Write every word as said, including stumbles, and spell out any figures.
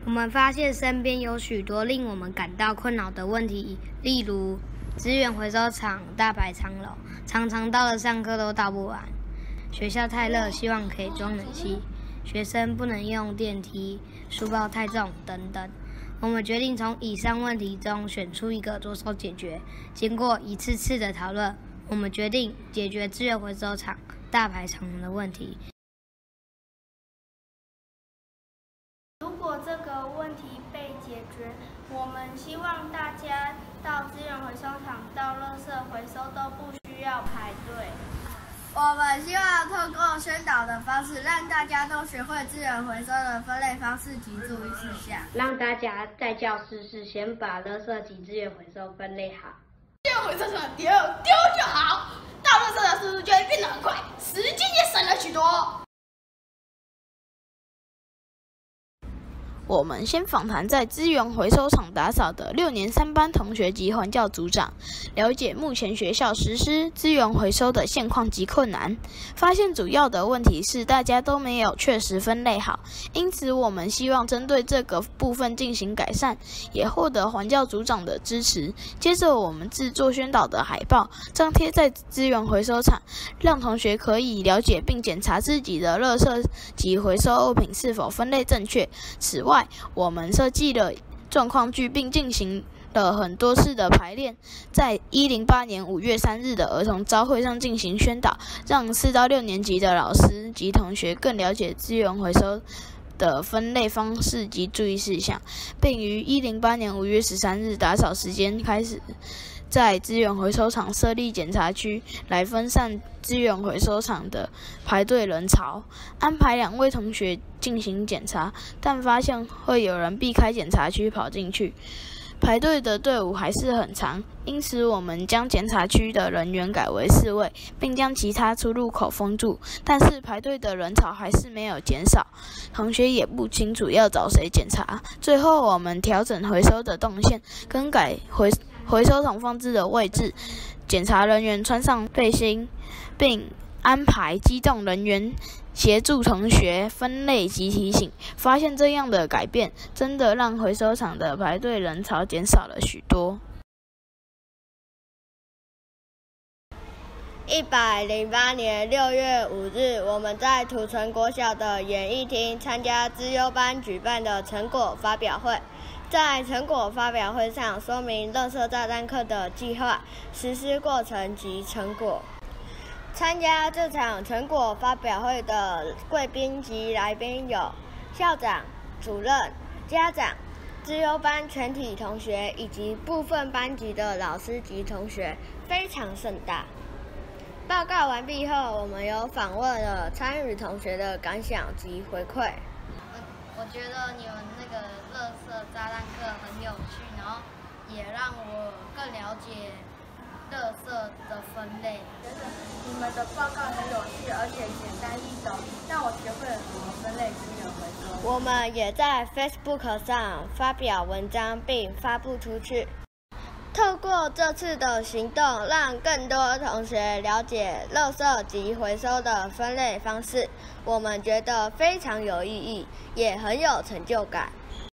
我们发现身边有许多令我们感到困扰的问题，例如资源回收厂大排长龙，常常到了上课都到不完；学校太热，希望可以装冷气；学生不能用电梯；书包太重等等。我们决定从以上问题中选出一个着手解决。经过一次次的讨论，我们决定解决资源回收厂大排长龙的问题。 如果这个问题被解决，我们希望大家到资源回收厂、到垃圾回收都不需要排队。 我们希望透过宣导的方式，让大家都学会资源回收的分类方式及注意事项， 让大家在教室时先把垃圾及资源回收分类好。 资源回收厂丢丢就好，倒垃圾的速度就会变得很快，时间也省了许多。 我们先访谈在资源回收厂打扫的六年三班同学及环教组长，了解目前学校实施资源回收的现况及困难。发现主要的问题是大家都没有确实分类好，因此我们希望针对这个部分进行改善，也获得环教组长的支持。接着我们制作宣导的海报，张贴在资源回收厂，让同学可以了解并检查自己的垃圾及回收物品是否分类正确。此外，我们设计了状况剧，并进行了很多次的排练，在一零八年五月三日的儿童朝会上进行宣导，让四到六年级的老师及同学更了解资源回收的分类方式及注意事项，并于一零八年五月十三日打扫时间开始，在资源回收厂设立检查区，来分散资源回收厂的排队人潮，安排两位同学进行检查，但发现会有人避开检查区跑进去，排队的队伍还是很长，因此我们将检查区的人员改为四位，并将其他出入口封住，但是排队的人潮还是没有减少，同学也不清楚要找谁检查。最后我们调整回收的动线，更改回回收桶放置的位置，检查人员穿上背心，并安排机动人员协助同学分类及提醒。发现这样的改变，真的让回收厂的排队人潮减少了许多。 一百零八年六月五日，我们在土城国小的演艺厅参加资优班举办的成果发表会。在成果发表会上，说明垃圾炸弹课的计划、实施过程及成果。参加这场成果发表会的贵宾及来宾有校长、主任、家长、资优班全体同学以及部分班级的老师及同学，非常盛大。报告完毕后，我们有访问了参与同学的感想及回馈。 我觉得你们那个垃圾炸弹课很有趣，然后也让我更了解垃圾的分类。 觉得你们的报告很有趣，而且简单易懂，让我学会了怎么分类资源回收。 我们也在 Facebook 上发表文章并发布出去。透过这次的行动，让更多同学了解垃圾及回收的分类方式，我们觉得非常有意义，也很有成就感。